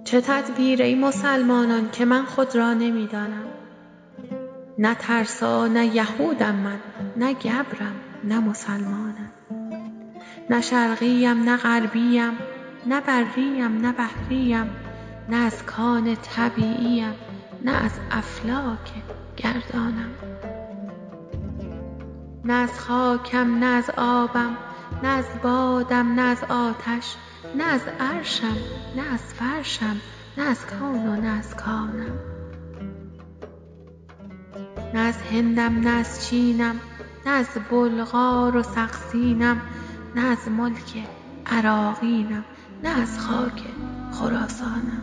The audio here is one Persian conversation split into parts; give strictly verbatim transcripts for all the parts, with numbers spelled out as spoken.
چه تدبیر ای مسلمانان که من خود را نمی‌دانم. نه ترسا نه یهودم من، نه گبرم نه مسلمانم. نه شرقیم نه غربیم، نه بریم نه بحریم، نه از کان طبیعیم نه از افلاک گردانم. نه از خاکم نه از آبم، نه از بادم نه از آتش، نه از عرشم نه از فرشم، نه از کون و نه از کانم. نه از هندم نه از چینم، نه از بلغار و سقسینم، نه از ملک عراقینم، نه از خاک خراسانم.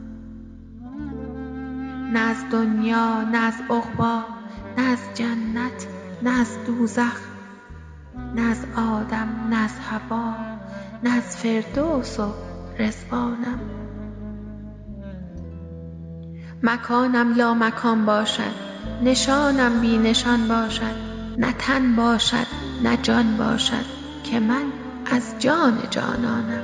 نه از دنیا نه از عقبی، نه از جنت نه از دوزخ، نه از آدم نه از حوا، نه از فردوس و رضوانم. مکانم لا مکان باشد، نشانم بی نشان باشد، نه تن باشد نه جان باشد که من از جان جانانم.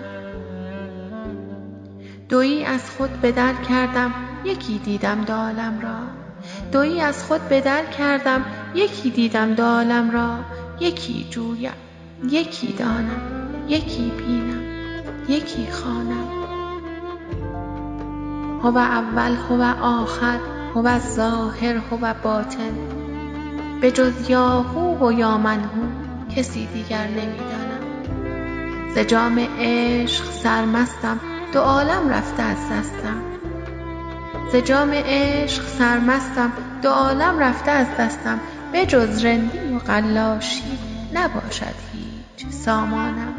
دویی از خود به در کردم، یکی دیدم دو عالم را. دویی از خود به در کردم، یکی دیدم دو عالم را. یکی جویم یکی دانم، یکی بینم یکی خوانم. هو اول هو آخر، هو ظاهر هو باطن. به جز یا هو و یا من هو کسی دیگر نمی‌دانم. ز جام عشق سرمستم، دو عالم رفته از دستم. ز جام عشق سرمستم، دو عالم رفته از دستم. به جز رندی و قلاشی نباشد هیچ سامانم.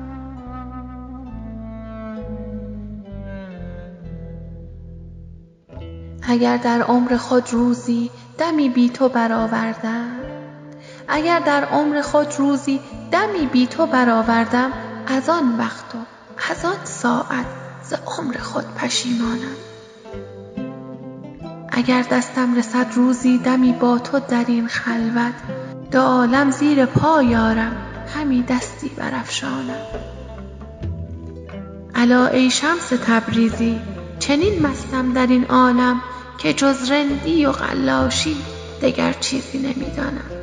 اگر در عمر خود روزی دمی بی تو برآوردم، اگر در عمر خود روزی دمی بی تو برآوردم، از آن وقت و از آن ساعت ز عمر خود پشیمانم. اگر دستم رسد روزی دمی با تو در این خلوت، دو عالم زیر پای آرم همی دستی برافشانم. الا ای شمس تبریزی، چنین مستم در این عالم که جز رندی و قلاشی دگر چیزی نمی‌دانم.